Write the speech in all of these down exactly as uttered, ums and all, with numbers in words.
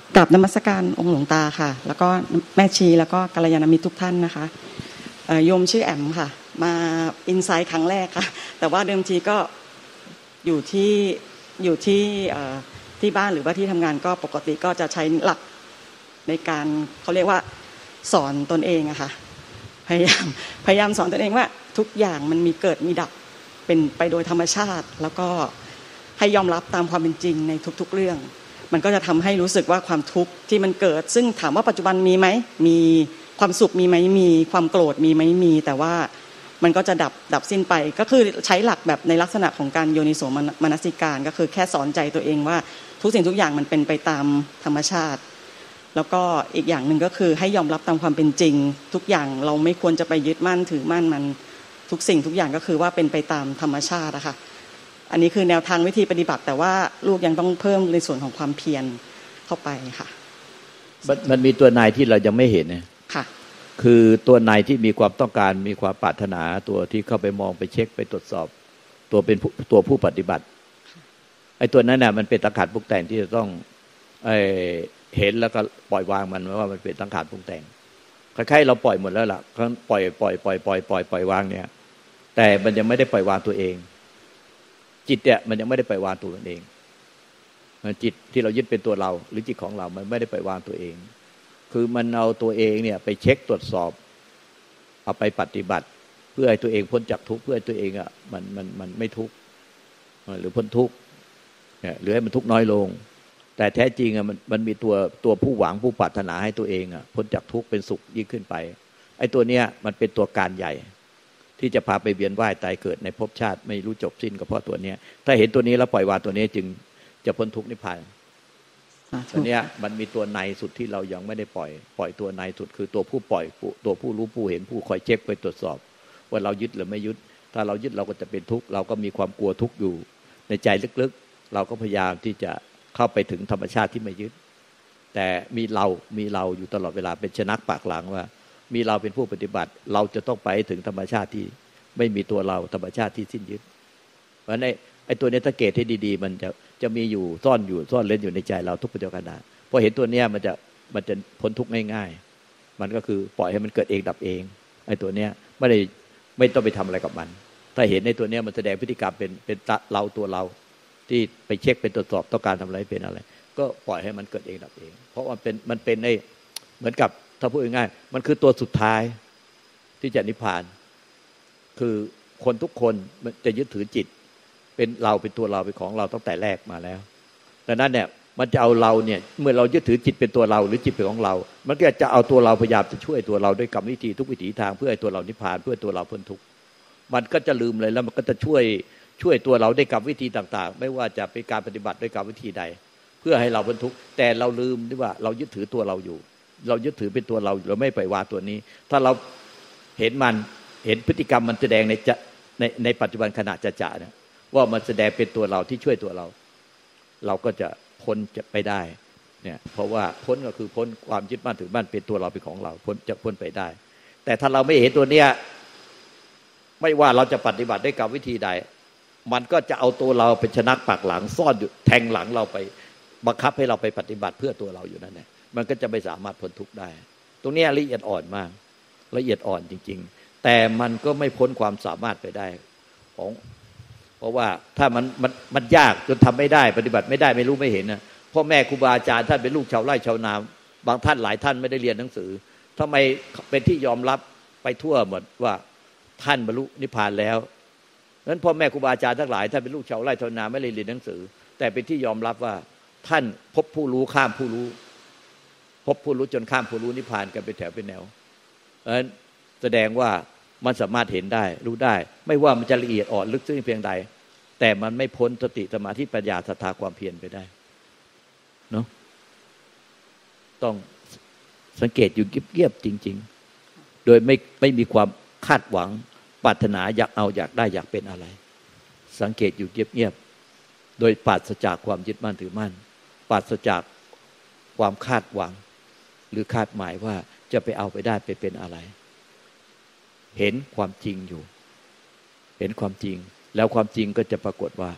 กราบนมัสการองค์หลวงตาค่ะแล้วก็แม่ชีแล้วก็กัลยาณมิตรทุกท่านนะคะโยมชื่อแอมค่ะมาอินไซต์ครั้งแรกค่ะแต่ว่าเดิมทีก็อยู่ที่อยู่ที่ที่บ้านหรือว่าที่ทำงานก็ปกติก็จะใช้หลักในการเขาเรียกว่าสอนตนเองอะค่ะพยายามพยายามสอนตนเองว่าทุกอย่างมันมีเกิดมีดับเป็นไปโดยธรรมชาติแล้วก็ให้ยอมรับตามความเป็นจริงในทุกๆเรื่องมันก็จะทำให้รู้สึกว่าความทุกข์ที่มันเกิดซึ่งถามว่าปัจจุบันมีไหมมีความสุขมีไหมมีความโกรธมีไหมมีแต่ว่ามันก็จะดับดับสิ้นไปก็คือใช้หลักแบบในลักษณะของการโยนิโสมนสิการก็คือแค่สอนใจตัวเองว่าทุกสิ่งทุกอย่างมันเป็นไปตามธรรมชาติแล้วก็อีกอย่างหนึ่งก็คือให้ยอมรับตามความเป็นจริงทุกอย่างเราไม่ควรจะไปยึดมั่นถือมั่นมันทุกสิ่งทุกอย่างก็คือว่าเป็นไปตามธรรมชาติอะค่ะอันนี้คือแนวทางวิธีปฏิบัติแต่ว่าลูกยังต้องเพิ่มในส่วนของความเพียรเข้าไปค่ะมันมีตัวนายที่เรายังไม่เห็นนะค่ะคือตัวนายที่มีความต้องการมีความปรารถนาตัวที่เข้าไปมองไปเช็คไปตรวจสอบตัวเป็นตัวผู้ปฏิบัติไอ้ตัวนั้นน่ะมันเป็นสังขารปรุงแต่งที่จะต้องไอ้เห็นแล้วก็ปล่อยวางมันว่ามันเป็นสังขารปรุงแต่งคล้ายๆเราปล่อยหมดแล้วล่ะก็ปล่อยปล่อยปล่อยปล่อยปล่อยปล่อยวางเนี่ยแต่มันยังไม่ได้ปล่อยวางตัวเองจิตเนี่ยมันยังไม่ได้ปล่อยวางตัวมันเองจิตที่เรายึดเป็นตัวเราหรือจิตของเรามันไม่ได้ปล่อยวางตัวเองคือมันเอาตัวเองเนี่ยไปเช็คตรวจสอบเอาไปปฏิบัติเพื่อให้ตัวเองพ้นจากทุกข์เพื่อให้ตัวเองอ่ะมันมันมันไม่ทุกข์หรือพ้นทุกข์เนี่ยหรือให้มันทุกข์น้อยลงแต่แท้จริงอ่ะมันมันมีตัวตัวผู้หวังผู้ปรารถนาให้ตัวเองอ่ะพ้นจากทุกข์เป็นสุขยิ่งขึ้นไปไอ้ตัวเนี้ยมันเป็นตัวการใหญ่ที่จะพาไปเวียนว่ายตายเกิดในภพชาติไม่รู้จบสิ้นก็เพราะตัวเนี้ยถ้าเห็นตัวนี้แล้วปล่อยวางตัวนี้จึงจะพ้นทุกข์นิพพานตัวเนี้ยมันมีตัวในสุดที่เรายังไม่ได้ปล่อยปล่อยตัวในสุดคือตัวผู้ปล่อยตัวผู้รู้ผู้เห็นผู้คอยเช็คไปตรวจสอบว่าเรายึดหรือไม่ยึดถ้าเรายึดเราก็จะเป็นทุกข์เราก็มีความกลัวทุกข์อยู่ในใจลึกๆเราก็พยายามที่จะเข้าไปถึงธรรมชาติที่ไม่ยึดแต่มีเรามีเราอยู่ตลอดเวลาเป็นชนักปากหลังว่ามีเราเป็นผู้ปฏิบัติเราจะต้องไปถึงธรรมชาติที่ไม่มีตัวเราธรรมชาติที่สิ้นยึดเพราะฉะนั้นไอ้ตัวนี้ถ้าเกตให้ดีๆมันจะจะมีอยู่ซ่อนอยู่ซ่อนเล่นอยู่ในใจเราทุกปัจจุบันพอเห็นตัวเนี้ยมันจะมันจะพ้นทุกข์ง่ายๆมันก็คือปล่อยให้มันเกิดเองดับเองไอ้ตัวเนี้ยไม่ได้ไม่ต้องไปทำอะไรกับมันถ้าเห็นในตัวเนี้ยมันแสดงพฤติกรรมเป็นเป็นเราตัวเราที่ไปเช็คเป็นตรวจสอบต้องการทำอะไรเป็นอะไรก็ปล่อยให้มันเกิดเองดับเองเพราะมันเป็นมันเป็นไอ้เหมือนกับถ้าพูดง่ายๆมันคือตัวสุดท้ายที่จะนิพพานคือคนทุกคนจะยึดถือจิตเป็นเราเป็นตัวเราเป็นของเราตั้งแต่แรกมาแล้วดังนั้นเนี่ยมันจะเอาเราเนี่ยเมื่อเรายึดถือจิตเป็นตัวเราหรือจิตเป็นของเรามันก็จะเอาตัวเราพยายามจะช่วยตัวเราด้วยกรรมวิธีทุกวิถีทางเพื่อให้ตัวเรานิพพานเพื่อตัวเราพ้นทุกข์มันก็จะลืมเลยแล้วมันก็จะช่วยช่วยตัวเราด้วยกรรมวิธีต่างๆไม่ว่าจะเป็นการปฏิบัติด้วยกรรมวิธีใดเพื่อให้เราพ้นทุกข์แต่เราลืมที่ว่าเรายึดถือตัวเราอยู่เรายึดถือเป็นตัวเราเราไม่ปล่อยวางตัวนี้ถ้าเราเห็นมันเห็นพฤติกรรมมันแสดงในจะในในปัจจุบันขณะจะจะเนี่ยว่ามันแสดงเป็นตัวเราที่ช่วยตัวเราเราก็จะพ้นจะไปได้เนี่ยเพราะว่าพ้นก็คือพ้นความยึดมั่นถือมั่นเป็นตัวเราเป็นของเราพ้นจะพ้นไปได้แต่ถ้าเราไม่เห็นตัวเนี้ยไม่ว่าเราจะปฏิบัติด้วยกรรมวิธีใดมันก็จะเอาตัวเราเป็นชนักปากหลังซ่อนอยู่แทงหลังเราไปบังคับให้เราไปปฏิบัติเพื่อตัวเราอยู่นั่นแหละมันก็จะไม่สามารถพ้นทุกข์ได้ตรงนี้ละเอียดอ่อนมากละเอียดอ่อนจริงๆแต่มันก็ไม่พ้นความสามารถไปได้ของเพราะว่าถ้ามันมันมันยากจนทำไม่ได้ปฏิบัติไม่ได้ไม่รู้ไม่เห็นนะพ่อแม่ครูบาอาจารย์ท่านเป็นลูกชาวไร่ชาวนาบางท่านหลายท่านไม่ได้เรียนหนังสือทำไมเป็นที่ยอมรับไปทั่วหมดว่าท่านบรรลุนิพพานแล้วนั้นพ่อแม่ครูบาอาจารย์ทั้งหลายท่านเป็นลูกชาวไร่ชาวนาไม่ได้เรียนหนังสือแต่เป็นที่ยอมรับว่าท่านพบผู้รู้ข้ามผู้รู้พบผู้รู้จนข้ามผู้รู้นิพพานกันเป็นแถวเป็นแนวเพราะฉะนั้นแสดงว่ามันสามารถเห็นได้รู้ได้ไม่ว่ามันจะละเอียดอ่อนลึกซึ้งเพียงใดแต่มันไม่พ้นสติสมาธิปัญญาศรัทธาความเพียรไปได้เนาะต้องสังเกตอยู่เงียบๆจริงๆโดยไม่ไม่มีความคาดหวังปรารถนาอยากเอาอยากได้อยากเป็นอะไรสังเกตอยู่เงียบๆโดยปราศจากความยึดมั่นถือมั่นปราศจากความคาดหวังหรือคาดหมายว่าจะไปเอาไปได้ไปเป็นอะไรเห็นความจริงอยู่เห็นความจริงแล้วความจริงก็จะปรากฏว่า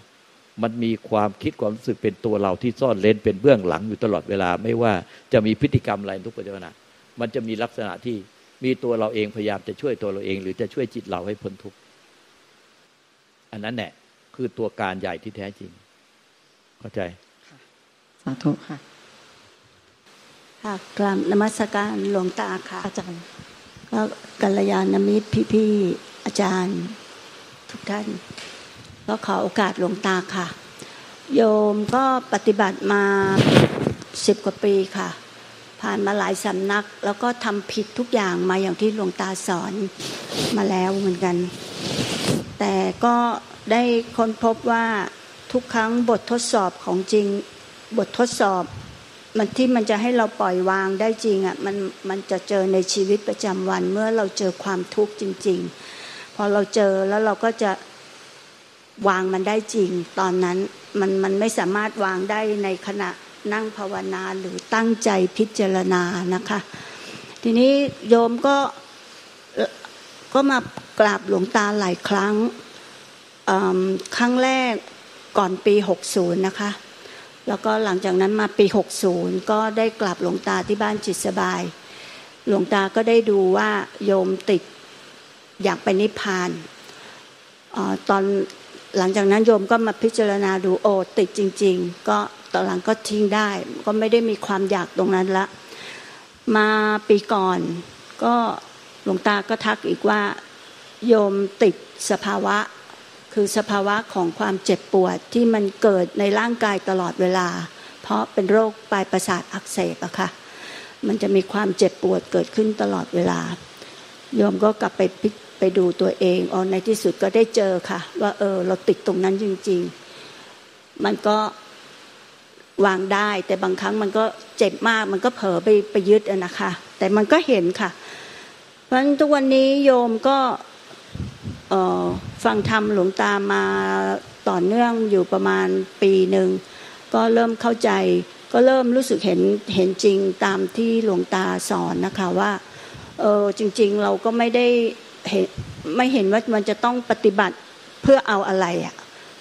มันมีความคิดความรู้สึกเป็นตัวเราที่ซ่อนเร้นเป็นเบื้องหลังอยู่ตลอดเวลาไม่ว่าจะมีพฤติกรรมอะไรทุกปัจจุบันมันจะมีลักษณะที่มีตัวเราเองพยายามจะช่วยตัวเราเองหรือจะช่วยจิตเราให้พ้นทุกข์อันนั้นแหละคือตัวการใหญ่ที่แท้จริงเข้าใจสาธุค่ะค่ะกราบนมัสการหลวงตาค่ะอาจารย์ก็กัลยาณมิตรพี่ๆอาจารย์ทุกท่านก็ขอโอกาสหลวงตาค่ะโยมก็ปฏิบัติมาสิบกว่าปีค่ะผ่านมาหลายสำนักแล้วก็ทำผิดทุกอย่างมาอย่างที่หลวงตาสอนมาแล้วเหมือนกันแต่ก็ได้ค้นพบว่าทุกครั้งบททดสอบของจริงบททดสอบมันที่มันจะให้เราปล่อยวางได้จริงอ่ะมันมันจะเจอในชีวิตประจำวันเมื่อเราเจอความทุกข์จริงๆพอเราเจอแล้วเราก็จะวางมันได้จริงตอนนั้นมันมันไม่สามารถวางได้ในขณะนั่งภาวนาหรือตั้งใจพิจารณานะคะทีนี้โยมก็ก็มากราบหลวงตาหลายครั้งครั้งแรกก่อนปีหกสิบนะคะแล้วก็หลังจากนั้นมาปีหกสิบก็ได้กราบหลวงตาที่บ้านจิตสบายหลวงตาก็ได้ดูว่าโยมติดอยากไปนิพพานตอนหลังจากนั้นโยมก็มาพิจารณาดูโอ้ติดจริงๆก็ตอนหลังก็ทิ้งได้ก็ไม่ได้มีความอยากตรงนั้นละมาปีก่อนก็หลวงตาก็ทักอีกว่าโยมติดสภาวะคือสภาวะของความเจ็บปวดที่มันเกิดในร่างกายตลอดเวลาเพราะเป็นโรคปลายประสาทอักเสบอะค่ะมันจะมีความเจ็บปวดเกิดขึ้นตลอดเวลาโยมก็กลับไปไปดูตัวเองอ๋อในที่สุดก็ได้เจอค่ะว่าเออเราติดตรงนั้นจริงๆมันก็วางได้แต่บางครั้งมันก็เจ็บมากมันก็เผลอไปไปยึดอะนะคะแต่มันก็เห็นค่ะเพราะฉะนั้นทุกวันนี้โยมก็ฟังธรรมหลวงตามาต่อเนื่องอยู่ประมาณปีหนึ่งก็เริ่มเข้าใจก็เริ่มรู้สึกเห็นเห็นจริงตามที่หลวงตาสอนนะคะว่าเออจริงๆเราก็ไม่ได้เห็นไม่เห็นว่ามันจะต้องปฏิบัติเพื่อเอาอะไรอ่ะ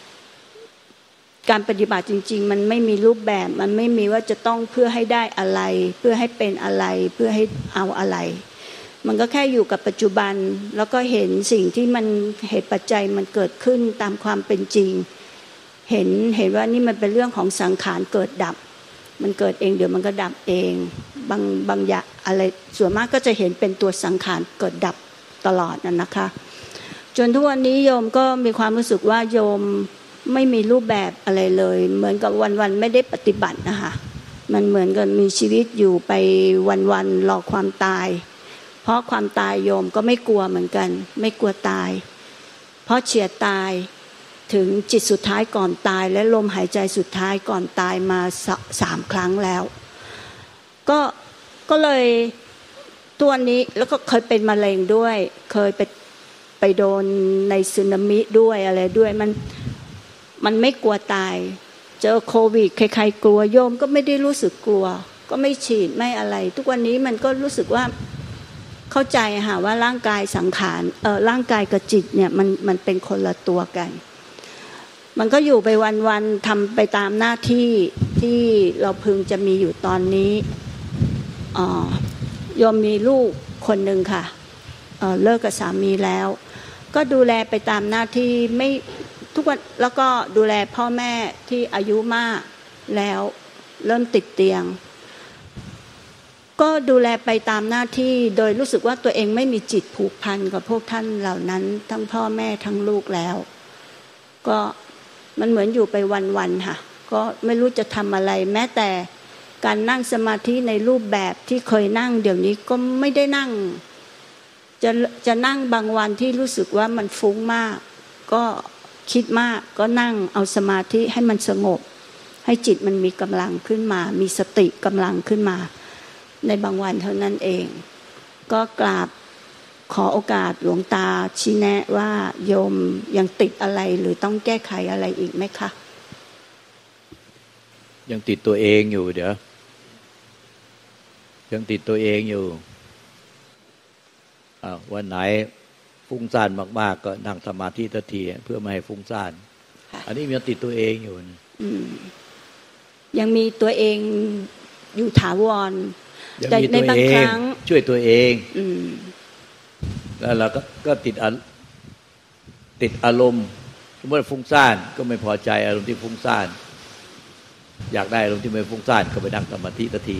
การปฏิบัติจริงๆมันไม่มีรูปแบบมันไม่มีว่าจะต้องเพื่อให้ได้อะไรเพื่อให้เป็นอะไรเพื่อให้เอาอะไรมันก็แค่อยู่กับปัจจุบันแล้วก็เห็นสิ่งที่มันเหตุปัจจัยมันเกิดขึ้นตามความเป็นจริงเห็นเห็นว่านี่มันเป็นเรื่องของสังขารเกิดดับมันเกิดเองเดี๋ยวมันก็ดับเองบางบางอย่างอะไรส่วนมากก็จะเห็นเป็นตัวสังขารเกิดดับตลอดนั่นนะคะจนทุกวันนี้โยมก็มีความรู้สึกว่าโยมไม่มีรูปแบบอะไรเลยเหมือนกับวันๆไม่ได้ปฏิบัตินะคะมันเหมือนกับมีชีวิตอยู่ไปวันๆรอความตายเพราะความตายโยมก็ไม่กลัวเหมือนกันไม่กลัวตายเพราะเฉียดตายถึงจิตสุดท้ายก่อนตายและลมหายใจสุดท้ายก่อนตายมาสามครั้งแล้วก็ก็เลยตัวนี้แล้วก็เคยเป็นมะเร็งด้วยเคยไปไปโดนในสึนามิด้วยอะไรด้วยมันมันไม่กลัวตายเจอโควิดใครๆกลัวโยมก็ไม่ได้รู้สึกกลัวก็ไม่ฉีดไม่อะไรทุกวันนี้มันก็รู้สึกว่าเข้าใจค่ะว่าร่างกายสังขารเอ่อร่างกายกับจิตเนี่ยมันมันเป็นคนละตัวกันมันก็อยู่ไปวันๆทำไปตามหน้าที่ที่เราพึงจะมีอยู่ตอนนี้อ๋อโยมมีลูกคนนึงค่ะเอ่อเลิกกับสามีแล้วก็ดูแลไปตามหน้าที่ไม่ทุกวันแล้วก็ดูแลพ่อแม่ที่อายุมากแล้วเริ่มติดเตียงก็ดูแลไปตามหน้าที่โดยรู้สึกว่าตัวเองไม่มีจิตผูกพันกับพวกท่านเหล่านั้นทั้งพ่อแม่ทั้งลูกแล้วก็มันเหมือนอยู่ไปวันๆค่ะก็ไม่รู้จะทำอะไรแม้แต่การนั่งสมาธิในรูปแบบที่เคยนั่งเดี๋ยวนี้ก็ไม่ได้นั่งจะจะนั่งบางวันที่รู้สึกว่ามันฟุ้งมากก็คิดมากก็นั่งเอาสมาธิให้มันสงบให้จิตมันมีกำลังขึ้นมามีสติกำลังขึ้นมาในบางวันเท่านั้นเองก็กราบขอโอกาสหลวงตาชี้แนะว่าโยมยังติดอะไรหรือต้องแก้ไขอะไรอีกไหมคะยังติดตัวเองอยู่เดี๋ยวยังติดตัวเองอยู่อ้าววันไหนฟุ้งซ่านมากๆก็นั่งสมาธิทันทีเพื่อไม่ให้ฟุ้งซ่านอันนี้มันติดตัวเองอยู่อืมยังมีตัวเองอยู่ถาวรแต่ในบางครั้งช่วยตัวเองอืมแล้วเราก็ก็ติดติดอารมณ์เมื่อฟุ้งซ่านก็ไม่พอใจอารมณ์ที่ฟุ้งซ่านอยากได้อารมณ์ที่ไม่ฟุ้งซ่านก็ไปนั่งสมาธิตะที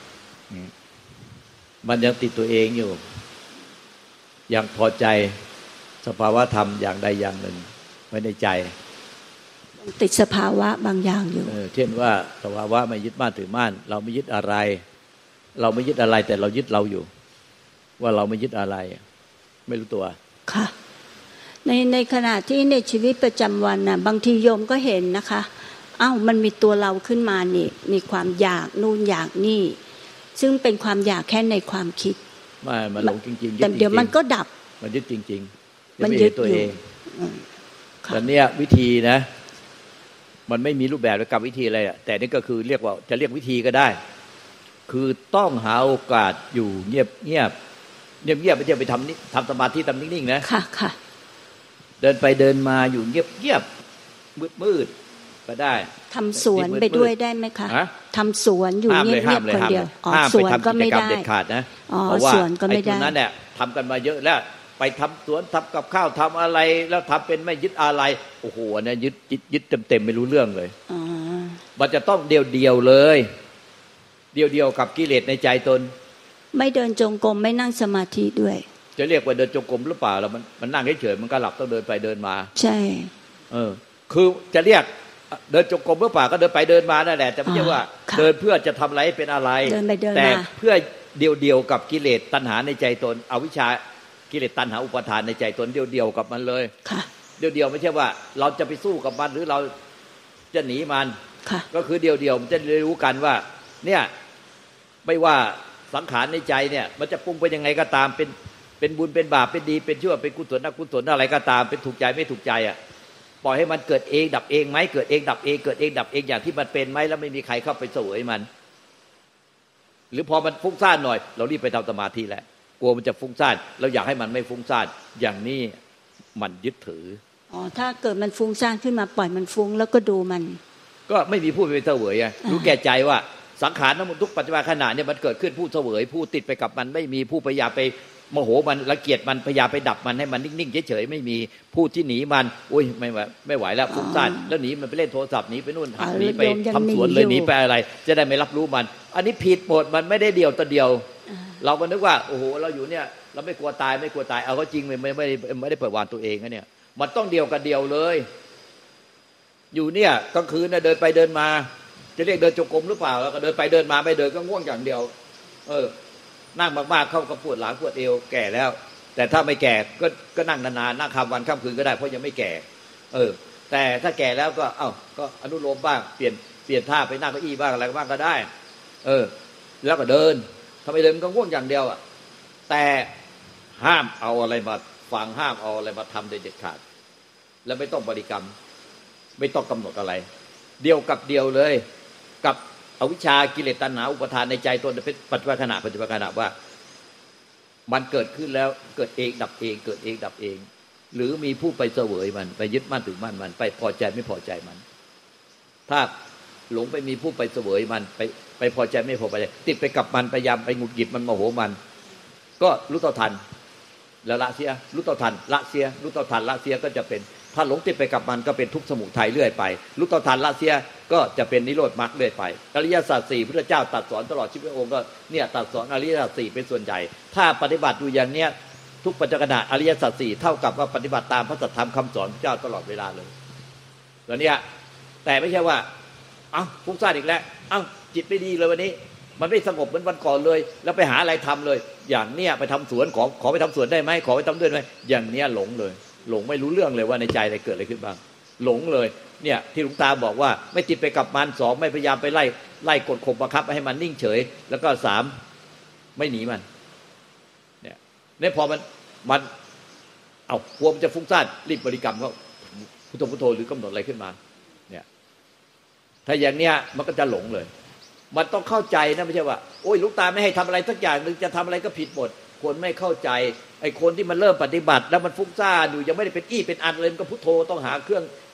มันยังติดตัวเองอยู่ยังพอใจสภาวะธรรมอย่างใดอย่างหนึ่งไว้ในใจติดสภาวะบางอย่างอยู่เออเช่นว่าสภาวะไม่ยึดมั่นถือมั่นเราไม่ยึดอะไรเราไม่ยึดอะไรแต่เรายึดเราอยู่ว่าเราไม่ยึดอะไรไม่รู้ตัวค่ะในในขณะที่ในชีวิตประจำวันน่ะบางทีโยมก็เห็นนะคะอ้าวมันมีตัวเราขึ้นมานี่มีความอยากนู่นอยากนี่ซึ่งเป็นความอยากแค่ในความคิดไม่มันหลงจริงๆแต่เดี๋ยวมันก็ดับมันยึดจริงๆมันยึดตัวเองแต่เนี้ยวิธีนะมันไม่มีรูปแบบและกับวิธีอะไรอ่ะแต่นี่ก็คือเรียกว่าจะเรียกวิธีก็ได้คือต้องหาโอกาสอยู่เงียบเงียบเงียบเงียบไม่ใช่ไปทำนี่ทำสมาธิทำนิ่งๆนะค่ะค่ะเดินไปเดินมาอยู่เงียบเงียบมืดมืดก็ได้ทำสวนไปด้วยได้ไหมคะทำสวนอยู่เงียบเงียบคนเดียวอ๋อสวนก็ไม่ได้เด็ดขาดนะเพราะว่าไอ้คนนั้นเนี่ยทำกันมาเยอะแล้วไปทำสวนทำกับข้าวทำอะไรแล้วทำเป็นไม่ยึดอะไรโอ้โหเนี่ยยึดยึดเต็มๆไม่รู้เรื่องเลยมันจะต้องเดียวๆเลยเดียวๆกับกิเลสในใจตนไม่เดินจงกรมไม่นั่งสมาธิด้วยจะเรียกว่าเดินจงกรมหรือเปล่าแล้วมันมันนั่งเฉยๆมันก็หลับต้องเดินไปเดินมาใช่เออคือจะเรียกเดินจงกรมหรือเปล่าก็เดินไปเดินมานั่นแหละแต่ไม่ใช่ว่าเดินเพื่อจะทำอะไรเป็นอะไรแต่เพื่อเดียวๆกับกิเลสตัณหาในใจตนอวิชชากิเลสตัณหาอุปาทานในใจตนเดียวๆกับมันเลยเดียวๆไม่ใช่ว่าเราจะไปสู้กับมันหรือเราจะหนีมันก็คือเดียวๆมันจะรู้กันว่าเนี่ยไม่ว่าสังขารในใจเนี่ยมันจะปรุงไปยังไงก็ตามเป็นเป็นบุญเป็นบาปเป็นดีเป็นชั่วเป็นกุศลอกุศลอะไรก็ตามเป็นถูกใจไม่ถูกใจอ่ะปล่อยให้มันเกิดเองดับเองไหมเกิดเองดับเองเกิดเองดับเองอย่างที่มันเป็นไหมแล้วไม่มีใครเข้าไปเสวยมันหรือพอมันฟุ้งซ่านหน่อยเรารีบไปทำสมาธิแล้วกลัวมันจะฟุ้งซ่านเราอยากให้มันไม่ฟุ้งซ่านอย่างนี้มันยึดถืออ๋อถ้าเกิดมันฟุ้งซ่านขึ้นมาปล่อยมันฟุ้งแล้วก็ดูมันก็ไม่มีผู้ไปเสวยไงรู้แก่ใจว่าสังขารทั้งหมดทุกปัจจุบันขณะเนี่ยมันเกิดขึ้นผู้เสวยผู้ติดไปกับมันไม่มีผู้พยายามไปโมโหมันรังเกียจมันพยายามไปดับมันให้มันนิ่งๆเฉยๆไม่มีผู้ที่หนีมันอุ้ยไม่ไหวไม่ไหวแล้วฟุ้งซ่านแล้วหนีมันไปเล่นโทรศัพท์หนีไปนู่นหนีไปทำสวนเลยหนีไปอะไรจะได้ไม่รับรู้มันอันนี้ผิดหมดมันไม่ได้เดียวตัวเดียวเราก็นึกว่าโอ้โหเราอยู่เนี่ยเราไม่กลัวตายไม่กลัวตายเอาก็จริงไม่ไม่ไม่ไม่ได้เปิดวางตัวเองนะเนี่ยมันต้องเดียวกันเดียวเลยอยู่เนี่ยกลางคืนเนี่ยเดินไปเดินมาจะเรียกเดินจงกรมหรือเปล่าแล้วก็เดินไปเดินมาไม่เดินก็ง่วงอย่างเดียวเออนั่งมากๆเข้าก็ปวดหลังปวดเอวแก่แล้วแต่ถ้าไม่แก่ก็ก็นั่งนานๆนั่งค่ำวันค่ำคืนก็ได้เพราะยังไม่แก่เออแต่ถ้าแก่แล้วก็เอ้าก็อนุโลมบ้างเปลี่ยนเปลี่ยนท่าไปนั่งเก้าอี้บ้างอะไรบ้างก็ได้เออแล้วก็เดินถ้าไม่เดินก็ง่วงอย่างเดียวอ่ะแต่ห้ามเอาอะไรมาฟังห้ามเอาอะไรมาทำโดยเด็ดขาดแล้วไม่ต้องบริกรรมไม่ต้องกำหนดอะไรเดียวกับเดียวเลยกับอวิชชากิเลสตัณหาอุปาทานในใจตนเป็นปัจจุบันขณะปัจจุบันขณะว่ามันเกิดขึ้นแล้วเกิดเองดับเองเกิดเองดับเองหรือมีผู้ไปเสวยมันไปยึดมั่นถือมั่นมันไปพอใจไม่พอใจมันถ้าหลงไปมีผู้ไปเสวยมันไปไปพอใจไม่พอใจติดไปกับมันพยายามไปหงุดหงิดมันโมโหมันก็รู้เท่าทันแล้วละเสียรู้เท่าทันละเสียรู้เท่าทันละเสียก็จะเป็นถ้าหลงติดไปกับมันก็เป็นทุกข์สมุทัยเรื่อยไปรู้เท่าทันละเสียก็จะเป็นนิโรธมรรคเรื่อยไปอริยสัจสี่พระเจ้าตรัสสอนตลอดชีวิตพระองค์ก็เนี่ยตรัสสอนอริยสัจสี่เป็นส่วนใหญ่ถ้าปฏิบัติอยู่อย่างเนี้ยทุกปัจจุบันอริยสัจสี่เท่ากับว่าปฏิบัติตามพระสัทธรรมคำสอนพระเจ้าตลอดเวลาเลยแล้วเนี่ยแต่ไม่ใช่ว่าเอ้าฟุ้งซ่านอีกแล้วเอ้าจิตไม่ดีเลยวันนี้มันไม่สงบเหมือนวันก่อนเลยแล้วไปหาอะไรทำเลยอย่างเนี้ยไปทำสวนขอขอไปทำสวนได้ไหมขอไปทำด้วยไหมอย่างเนี้ยหลงเลยหลงไม่รู้เรื่องเลยว่าในใจอะไรเกิดอะไรขึ้นบ้างหลงเลยเนี่ยที่หลวงตาบอกว่าไม่ติดไปกับมันสองไม่พยายามไปไล่ไล่กดข่มบังคับให้มันนิ่งเฉยแล้วก็สามไม่หนีมันเนี่ยเนี่ยพอมันมันเอากลัวมันจะฟุ้งซ่านรีบบริกรรมก็พุทโธพุทโธหรือกำหนดอะไรขึ้นมาเนี่ยถ้าอย่างเนี้ยมันก็จะหลงเลยมันต้องเข้าใจนะไม่ใช่ว่าโอ้ยหลวงตาไม่ให้ทำอะไรสักอย่างนึงจะทำอะไรก็ผิดหมดคนไม่เข้าใจไอ้คนที่มันเริ่มปฏิบัติแล้วมันฟุ้งซ่านอยู่ยังไม่ได้เป็นอี้เป็นอันเลยมันก็พุทโธต้องหาเครื่อง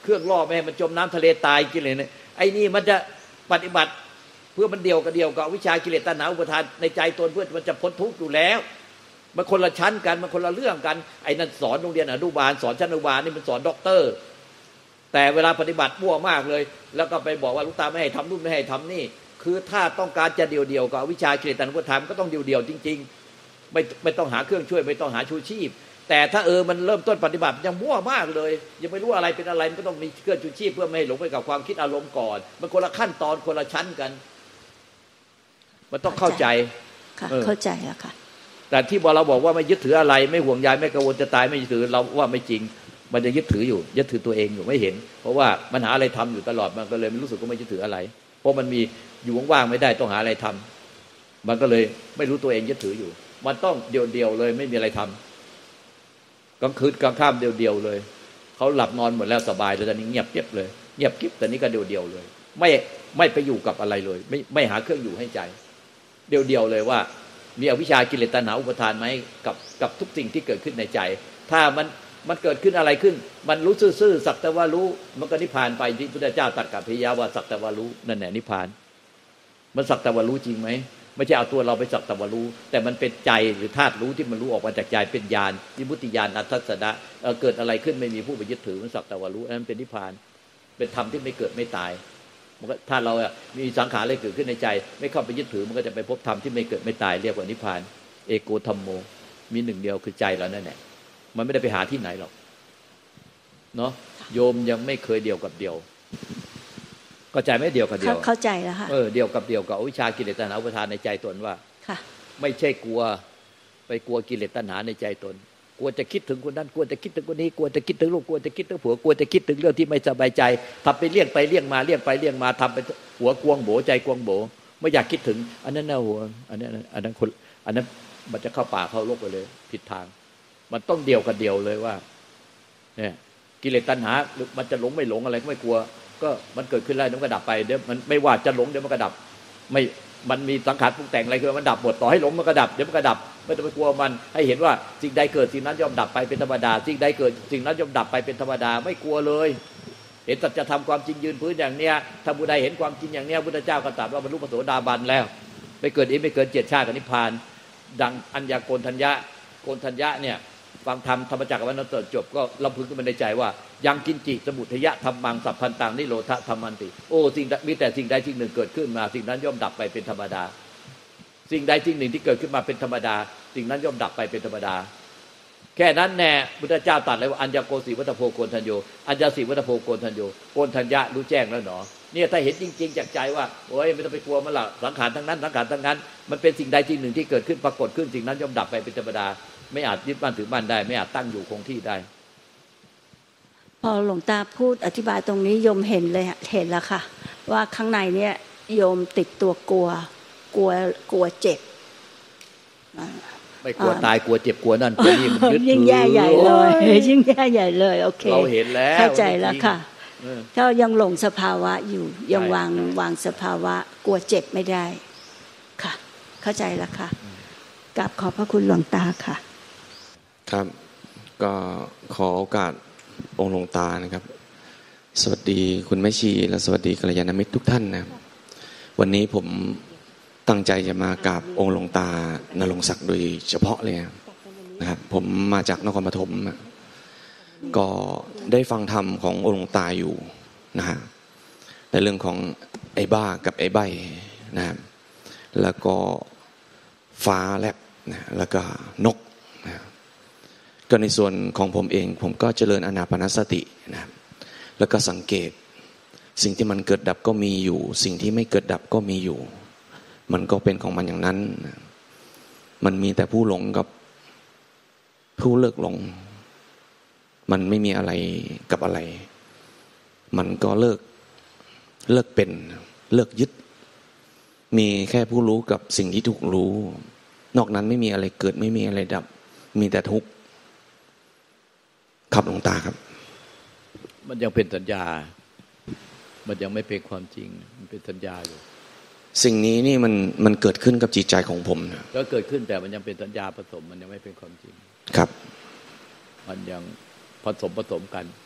เครื่องล่อไม่ให้มันจมน้ำทะเลตายกิเลสเนี่ยไอ้นี่มันจะปฏิบัติเพื่อมันเดียวกับเดียวกับวิชากิเลสตัณหาอุปทานในใจตนเพื่อมันจะพ้นทุกข์อยู่แล้วมันคนละชั้นกันมันคนละเรื่องกันไอ้นั่นสอนโรงเรียนอนุบาลสอนชั้นอนุบาลนี่มันสอนด็อกเตอร์แต่เวลาปฏิบัติมั่วมากเลยแล้วก็ไปบอกว่าลูกตาไม่ให้ทำนู่นไม่ให้ทำนี่คือถ้าต้องการจะเดียวเดียวกับวิชากิเลสตัณหาอุปทานก็ต้องเดียวเดียวจริงๆไม่ไม่ต้องหาเครื่องช่วยไม่ต้องหาชูชีพแต่ถ้าเออมันเริ่มต้นปฏิบัติยังมั่วมากเลยยังไม่รู้อะไรเป็นอะไรมันก็ต้องมีเครื่องชูชีพเพื่อไม่ให้หลงไปกับความคิดอารมณ์ก่อนมันคนละขั้นตอนคนละชั้นกันมันต้องเข้าใจค่ะเข้าใจแล้วค่ะแต่ที่บอกเราบอกว่าไม่ยึดถืออะไรไม่ห่วงใยไม่กังวลจะตายไม่ยึดถือเราว่าไม่จริงมันจะยึดถืออยู่ยึดถือตัวเองอยู่ไม่เห็นเพราะว่ามันหาอะไรทำอยู่ตลอดมันก็เลยไม่รู้สึกว่าไม่ยึดถืออะไรเพราะมันมีอยู่ว่างๆไม่ได้ต้องหาอะไรทำมันก็เลยไม่รู้ตัวเองยึดถืออยู่มันต้องเดียวๆเลยไม่มีอะไรทำกลางคืนกลางค่ำเดียวๆเลยเขาหลับนอนหมดแล้วสบายแล้วตอนนี้เงียบเก็บเลยเงียบกิ๊บแต่นี้ก็เดียวๆเลยไม่ไม่ไปอยู่กับอะไรเลยไม่ไม่หาเครื่องอยู่ให้ใจเดียวๆเลยว่ามีอวิชชากิเลสตัณหาอุปทานไหมกับกับทุกสิ่งที่เกิดขึ้นในใจถ้ามันมันเกิดขึ้นอะไรขึ้นมันรู้ซื่อๆสักแต่ว่ารู้มันก็นิพพานไปที่พุทธเจ้าตรัสกับพระยาว่าสักแต่ว่ารู้นั่นแหละนิพพานมันสักแต่ว่ารู้จริงไหมไม่ใช่เอาตัวเราไปสักแต่ว่ารู้แต่มันเป็นใจหรือธาตุรู้ที่มันรู้ออกมาจากใจเป็นญาณวิมุตติญาณอัตถัสสะเกิดอะไรขึ้นไม่มีผู้ไปยึดถือมันสักแต่ว่ารู้นั่นเป็นนิพพานเป็นธรรมที่ไม่เกิดไม่ตายมันก็ถ้าเราอ่ะมีสังขารอะไรเกิดขึ้นในใจไม่เข้าไปยึดถือมันก็จะไปพบธรรมที่ไม่เกิดไม่ตายเรียกว่านิพพานเอโกธัมโมมีหนึ่งเดียวคือใจเรานั่นแหละมันไม่ได้ไปหาที่ไหนหรอกเนาะโยมยังไม่เคยเดียวกับเดียวเข้าใจไหมเดียวกับเดียวเข้าใจแล้วค่ะเออเดียวกับเดียวกับอวิชชากิเลสตัณหาอุปทานในใจตนว่าค่ะไม่ใช่กลัวไปกลัวกิเลสตัณหาในใจตนกลัวจะคิดถึงคนนั้นกลัวจะคิดถึงคนนี้กลัวจะคิดถึงลูกกลัวจะคิดถึงผัวกลัวจะคิดถึงเรื่องที่ไม่สบายใจทำไปเลี่ยงไปเลี่ยงมาเลี่ยงไปเลี่ยงมาทำไปหัวกวงโบใจกวงโบไม่อยากคิดถึงอันนั้นนะหัวอันนั้นอันนั้นคนอันนั้นมันจะเข้าป่าเข้าโลกไปเลยผิดทางมันต้องเดียวกับเดียวเลยว่าเนี่ยกิเลสตัณหามันจะหลงไม่หลงอะไรก็ไม่กลัวก็มันเกิดขึ้นแล้วเดี๋ยวมันก็ดับไปเดี๋ยวมันไม่ว่าจะหลงเดี๋ยวมันก็ดับไม่มันมีสังขารปรุงแต่งอะไรคือมันดับหมดต่อให้หลงมันก็ดับเดี๋ยวมันก็ดับไม่ต้องไปกลัวมันให้เห็นว่าสิ่งใดเกิดสิ่งนั้นย่อมดับไปเป็นธรรมดาสิ่งใดเกิดสิ่งนั้นย่อมดับไปเป็นธรรมดาไม่กลัวเลยเห็นสัจธรรมความจริงยืนพื้นอย่างเนี้ยถ้าผู้ใดเห็นความจริงอย่างเนี้ยพุทธเจ้าก็ตรัสว่าบรรลุพระโสดาบันแล้วไม่เกิดอีกไม่เกินเจ็ดชาติกับนิพพานดังอัญญาโกณทัญญะโกณทัญญะเนี่ยฟังธรรมธรรมจักรวรรณตจบก็ลำพึงขึ้นมาในใจว่ายังกินจิสมุทยะธรรมังสัพพันตังนิโรธธรรมันติโอ้สิ่งมีแต่สิ่งใดสิ่งหนึ่งเกิดขึ้นมาสิ่งนั้นย่อมดับไปเป็นธรรมดาสิ่งใดสิ่งหนึ่งที่เกิดขึ้นมาเป็นธรรมดาสิ่งนั้นย่อมดับไปเป็นธรรมดาแค่นั้นแน่พุทธเจ้าตรัสเลยว่าอัญญโกสีวัตโพโกณทัญโยอัญญสีวัตโพโกณทัญโยโกณทัญญะรู้แจ้งแล้วหนอเนี่ยถ้าเห็นจริงๆจากใจว่าโอ้ยไม่ต้องไปกลัวมันละสังขารทั้งนั้นสังขารทั้งนั้นมันเป็นสิ่งใดสิ่งหนึ่งที่เกิดขึ้นปรากฏขึ้นสิ่งนั้นย่อมดับไปเป็นธรรมดาไม่อาจยึดมั่นถือมั่นได้ไม่อาจตั้งอยู่คงที่ได้พอหลวงตาพูดอธิบายตรงนี้โยมเห็นเลยเห็นแล้วค่ะว่าข้างในเนี่ยโยมติดตัวกลัวกลัวกลัวเจ็บไม่กลัวตายกลัวเจ็บกลัวนั่นกลัวนี่มันยึดถือยิ่งแย่ใหญ่เลยยิ่งแย่ใหญ่เลยโอเคเราเห็นแล้วเข้าใจแล้วค่ะถ้ายังหลงสภาวะอยู่ยังวางวางสภาวะกลัวเจ็บไม่ได้ค่ะเข้าใจแล้วค่ะกราบขอบพระคุณหลวงตาค่ะครับก็ขอโอกาสองค์หลวงตานะครับสวัสดีคุณแม่ชีและสวัสดีกัลยาณมิตรทุกท่านนะวันนี้ผมตั้งใจจะมากราบองค์หลวงตานรงค์ศักดิ์โดยเฉพาะเลยนะครับผมมาจากนครปฐมก็ได้ฟังธรรมขององค์หลวงตาอยู่นะฮะในเรื่องของไอ้บ้ากับไอ้ใบนะครับแล้วก็ฟ้าแลบนะแล้วก็นกนะก็ในส่วนของผมเองผมก็เจริญอานาปานสตินะแล้วก็สังเกตสิ่งที่มันเกิดดับก็มีอยู่สิ่งที่ไม่เกิดดับก็มีอยู่มันก็เป็นของมันอย่างนั้นมันมีแต่ผู้หลงกับผู้เลิกหลงมันไม่มีอะไรกับอะไรมันก็เลิกเลิกเป็นเลิกยึดมีแค่ผู้รู้กับสิ่งที่ถูกรู้นอกนั้นไม่มีอะไรเกิดไม่มีอะไรดับมีแต่ทุกข์ครับหลวงตาครับมันยังเป็นสัญญามันยังไม่เป็นความจริงมันเป็นสัญญาอยู่สิ่งนี้นี่มันมันเกิดขึ้นกับจิตใจของผมนะก็เกิดขึ้นแต่มันยังเป็นสัญญาผสมมันยังไม่เป็นความจริงครับมันยังผสมผสมกัน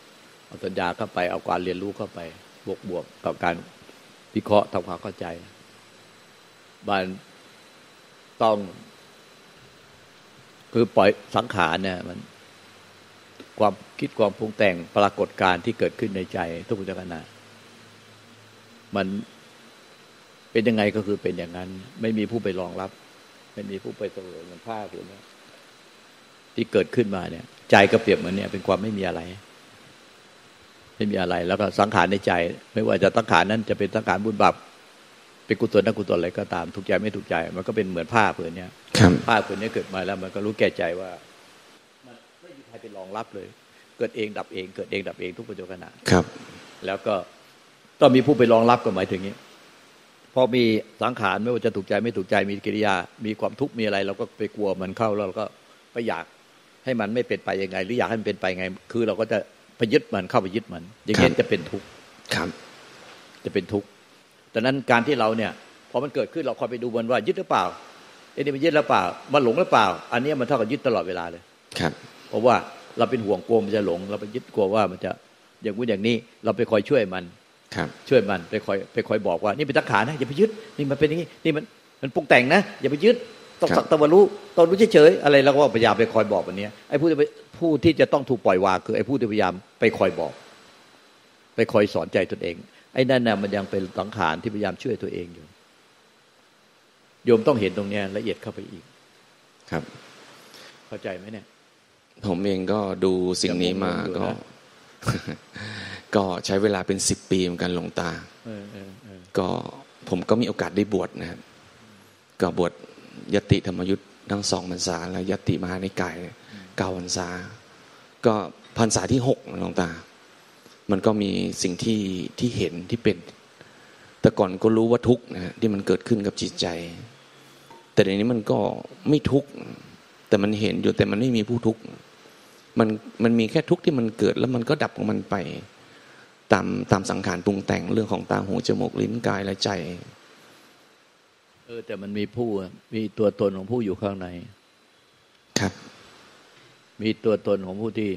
เอาสัญญาเข้าไปเอาการเรียนรู้เข้าไปบวกบวกกับการวิเคราะห์ทำความเข้าใจมันต้องคือปล่อยสังขารเนี่ยมันความคิดความปรุงแต่งปรากฏการณ์ที่เกิดขึ้นในใจทุกขณะมันเป็นยังไงก็คือเป็นอย่างนั้นไม่มีผู้ไปรองรับไม่มีผู้ไปเสวยมันภาพหรือเนี่ยที่เกิดขึ้นมาเนี่ยใจก็เปรียบเหมือนเนี่ยเป็นความไม่มีอะไรไม่มีอะไรแล้วก็สังขารในใจไม่ว่าจะสังขารนั้นจะเป็นสังขารบุญบาปเป็นกุศลอกุศลอะไรก็ตามถูกใจไม่ถูกใจมันก็เป็นเหมือนผ้าผืนเนี้ยผ้าผืนนี้เกิดมาแล้วมันก็รู้แก่ใจว่ามันไม่มีใครไปรองรับเลยเกิดเองดับเองเกิดเองดับเองทุกปัจจุบันครับแล้วก็ต้องมีผู้ไปรองรับก็หมายถึงนี้พอมีสังขารไม่ว่าจะถูกใจไม่ถูกใจมีกิริยามีความทุกข์มีอะไรเราก็ไปกลัวมันเข้าแล้วเราก็ไปอยากให้มันไม่เป็นไปยังไงหรืออยากให้มันเป็นไปยังไงคือเราก็จะไปยึดมันเข้าไปยึดมันอย่างนี้จะเป็นทุกข์ครับจะเป็นทุกข์ดังนั้นการที่เราเนี่ยพอมันเกิดขึ้นเราคอยไปดูมันว่ายึดหรือเปล่าไอ้นี่มันยึดหรือเปล่ามันหลงหรือเปล่าอันนี้มันเท่ากับยึดตลอดเวลาเลยครับเพราะว่าเราเป็นห่วงกลัวมันจะหลงเราไปยึดกลัวว่ามันจะอย่างนู้นอย่างนี้เราไปคอยช่วยมันช่วยมันไปคอยไปคอยบอกว่านี่เป็นสังขารนะอย่าไปยึดนี่มันเป็นอย่างนี้นี่มันมันปรุงแต่งนะอย่าไปยึดต้องสักตะวันรู้ต้องรู้เฉยๆอะไรเราก็พยายามไปคอยบอกแบบนี้ไอ้ผู้ที่ผู้ที่จะต้องถูกปล่อยวางคือไอ้ผู้ที่พยายามไปคอยบอกไปคอยสอนใจตนเองไอ้นั่นน่ะมันยังเป็นสังขารที่พยายามช่วยตัวเองอยู่โยมต้องเห็นตรงนี้ละเอียดเข้าไปอีกครับเข้าใจไหมเนี่ยผมเองก็ดูสิ่งนี้มาก็ก็ใช้เวลาเป็นสิบปีเหมือนกันหลวงตาก็ผมก็มีโอกาสได้บวชนะครับก็บวชยติธรรมยุทธ์ทั้งสองพรรษาและยติมหานิกายเก้าพรรษาก็พรรษาที่หกหลวงตามันก็มีสิ่งที่ที่เห็นที่เป็นแต่ก่อนก็รู้ว่าทุกข์นะที่มันเกิดขึ้นกับจิตใจแต่ในนี้มันก็ไม่ทุกข์แต่มันเห็นอยู่แต่มันไม่มีผู้ทุกข์มันมันมีแค่ทุกข์ที่มันเกิดแล้วมันก็ดับของมันไปตามตามสังขารปรุงแต่งเรื่องของตาหูจมูกลิ้นกายและใจเออแต่มันมีผู้มีตัวตนของผู้อยู่ข้างในครับมีตัวตนของผู้ที่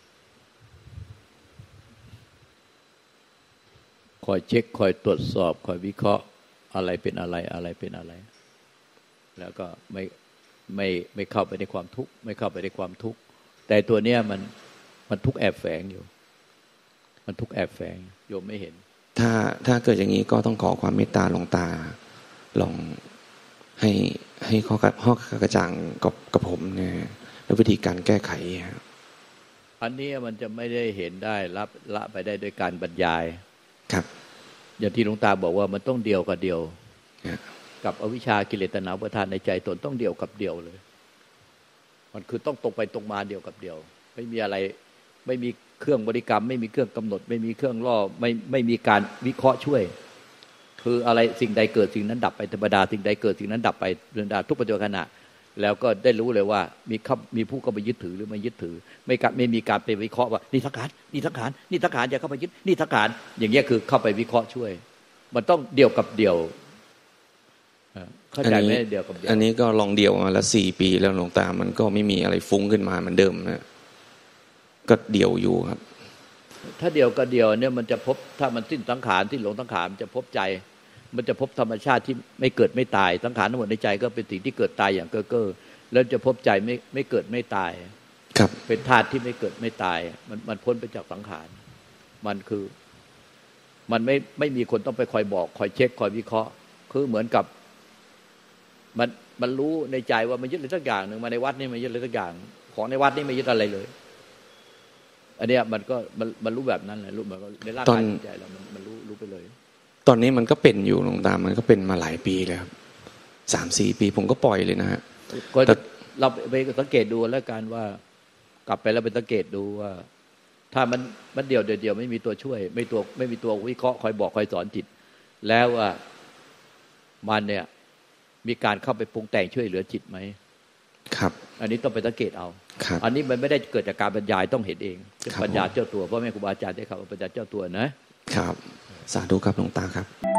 คอยเช็คคอยตรวจสอบคอยวิเคราะห์อะไรเป็นอะไรอะไรเป็นอะไรแล้วก็ไม่ไม่ไม่เข้าไปในความทุกข์ไม่เข้าไปในความทุกข์แต่ตัวเนี้ยมันมันทุกข์แอบแฝงอยู่มันทุกข์แอบแฝงโยมไม่เห็นถ้าถ้าเกิดอย่างนี้ก็ต้องขอความเมตตาหลวงตาลองให้ให้ข้อข้อกระจ่างกับกับผมเนี่ยแล้ววิธีการแก้ไขอันนี้มันจะไม่ได้เห็นได้รับละไปได้ด้วยการบรรยายครับอย่างที่หลวงตาบอกว่ามันต้องเดียวกับเดียวกับอวิชชากิเลสตัณหาอุปาทานในใจตนต้องเดียวกับเดียวเลยมันคือต้องตรงไปตรงมาเดียวกับเดียวไม่มีอะไรไม่มีเครื่องบริกรรมไม่มีเครื่องกำหนดไม่มีเครื่องล่อไม่ไม่มีการวิเคราะห์ช่วยคืออะไรสิ่งใดเกิดสิ่งนั้นดับไปธรรมดาสิ่งใดเกิดสิ่งนั้นดับไปธรรมดาทุกปัจจุบันขณะแล้วก็ได้รู้เลยว่ามีข้ามีผู้เข้าไปยึดถือหรือไม่ยึดถือไม่การไม่มีการไปวิเคราะห์ว่านี่สังขารนี่สังขารนี่สังขารอย่าเข้าไปยึดนี่สังขารอย่างเงี้ยคือเข้าไปวิเคราะห์ช่วยมันต้องเดียวกับเดียวเข้าใจไหมเดียวกับเดียวอันนี้ก็ลองเดียวมาแล้วสี่ปีแล้วหลวงตามันก็ไม่มีอะไรฟุ้งขึ้นมาเหมือนเดิมนะก็เดียวอยู่ครับถ้าเดียวกับเดียวเนี่ยมันจะพบถ้ามันสิ้นสังขารที่หลงสังขารมันจะพบใจมันจะพบธรรมชาติที่ไม่เกิดไม่ตายสังขารทั้งหมดในใจก็เป็นสิ่งที่เกิดตายอย่างเก้อเก้อแล้วจะพบใจไม่ไม่เกิดไม่ตายครับเป็นธาตุที่ไม่เกิดไม่ตายมันมันพ้นไปจากสังขารมันคือมันไม่ไม่มีคนต้องไปคอยบอกคอยเช็คคอยวิเคราะห์คือเหมือนกับมันมันรู้ในใจว่ามันยึดอะไรสักอย่างหนึ่งมาในวัดนี่มันยึดอะไรสักอย่างของในวัดนี่ไม่ยึดอะไรเลยอันเนี้ยมันก็มันมันรู้แบบนั้นแหละรู้แบบในร่างกายใจเรามันมันรู้รู้ไปเลยตอนนี้มันก็เป็นอยู่หลวงตามันก็เป็นมาหลายปีแล้วครับสามสี่ปีผมก็ปล่อยเลยนะฮะก็เราไปสังเกตดูแล้วกันว่ากลับไปแล้วไปสังเกตดูว่าถ้ามันมันเดี่ยวเดียวไม่มีตัวช่วยไม่ตัวไม่มีตัววิเคราะห์คอยบอกคอยสอนจิตแล้วว่ามันเนี่ยมีการเข้าไปปรุงแต่งช่วยเหลือจิตไหมครับอันนี้ต้องไปสังเกตเอาอันนี้มันไม่ได้เกิดจากการบรรยายต้องเห็นเองเป็นปัญญาเจ้าตัวเพราะแม่ครูบาอาจารย์ได้ครับปัญญาเจ้าตัวนะครับสาธุครับหลวงตาครับ